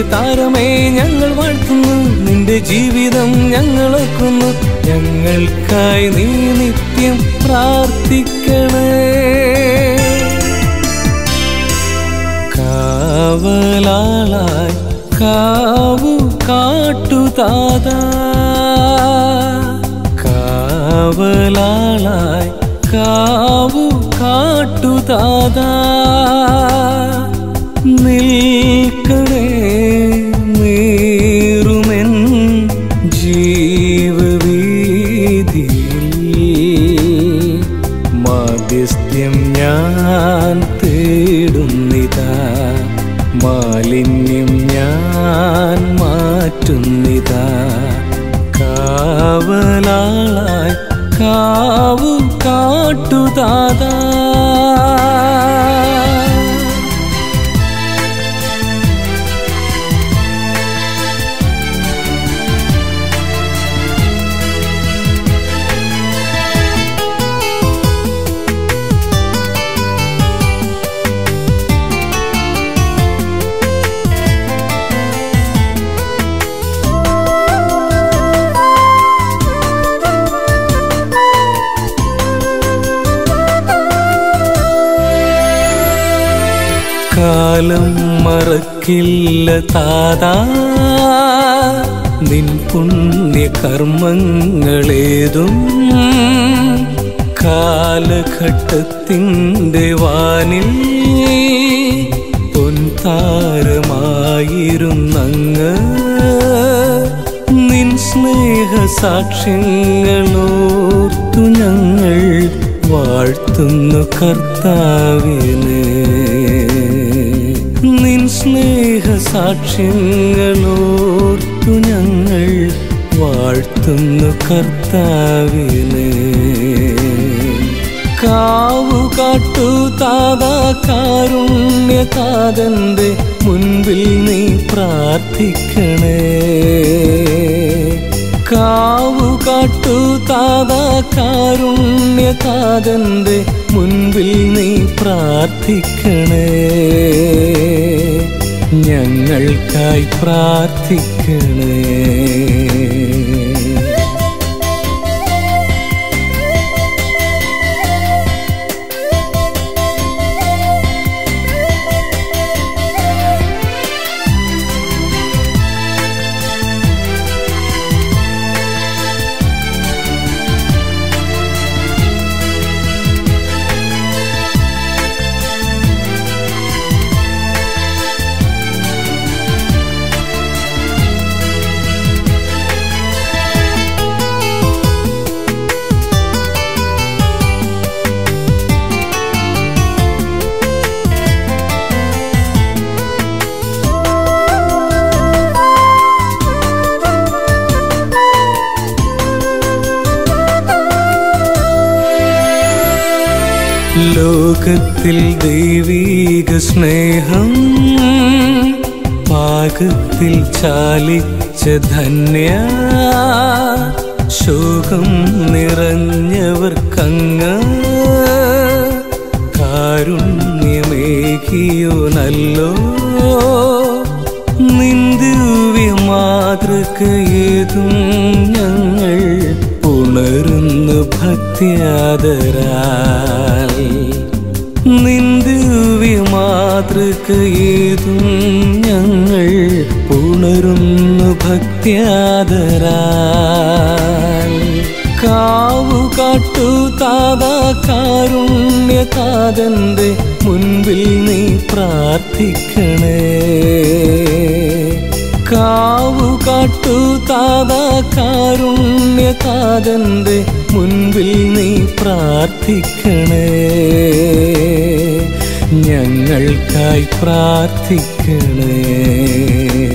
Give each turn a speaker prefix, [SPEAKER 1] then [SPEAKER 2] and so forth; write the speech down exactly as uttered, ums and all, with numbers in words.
[SPEAKER 1] താരമേ ഞങ്ങൾ വാഴ്ത്തുന്നു, നിന്റെ ജീവിതം ഞങ്ങൾ ഓർക്കുന്നു. ഞങ്ങൾക്കായി നീ നിത്യം പ്രാർത്ഥിക്കണേ. കാവലാളായി കാവു കാട്ടുതാതാ, കാവലാളായി കാവു കാട്ടുതാതാ, നിൽക്കണേ നീറുമെൻ ജീവവീതിയിൽ. മാധ്യസ്ഥ്യം ഞാൻ തേടുന്നിതാ, മാലിന്യം ഞാൻ മാറ്റുന്നിതാ. കാവലാളായി കാവു കാട്ടുതാതാ. കാലം മറക്കില്ല താതാ നിൻ പുണ്യകർമ്മങ്ങളേതും. കാലഘട്ടത്തിൻ്റെ വാനിൽ പൊൻതാരമായിരുന്നങ്ങ്, നിൻ സ്നേഹസാക്ഷ്യങ്ങളോർത്തു ഞങ്ങൾ വാഴ്ത്തുന്നു കർത്താവിനെ. നിൻ സ്നേഹസാക്ഷ്യങ്ങളോർത്തു ഞങ്ങൾ വാഴ്ത്തുന്നു കർത്താവിനെ. കാവു കാട്ടു താതാ കാരുണ്യതാതന്റെ മുൻപിൽ നീ പ്രാർത്ഥിക്കണേ. കാവു കാട്ടു താതാ കാരുണ്യതാതന്റെ മുൻപിൽ നീ പ്രാർത്ഥിക്കണേ. ഞങ്ങൾക്കായി പ്രാർത്ഥിക്കണേ. ലോകത്തിൽ ദൈവീക സ്നേഹം പാകത്തിൽ ചാലിച്ച ധന്യ, ശോകം നിറഞ്ഞവർക്കങ്ങ് കാരുണ്യമേകിയോ നല്ലോ. നിന്ദിവ്യ മാതൃകയേതും ഞങ്ങൾ ഉണരുന്നു ഭക്തിയാദരാൽ. നിന്ദിവ്യ മാതൃകയേതും ഞങ്ങൾ ഉണരുന്നു ഭക്തിയാദരാൽ. കാവു കാട്ടു താതാ കാരുണ്യതാതന്റെ മുൻപിൽ നീ പ്രാർത്ഥിക്കണേ. കാവു കാട്ടു താതാ കാരുണ്യതാതന്റെ മുൻപിൽ നീ പ്രാർത്ഥിക്കണേ. ഞങ്ങൾക്കായി പ്രാർത്ഥിക്കണേ.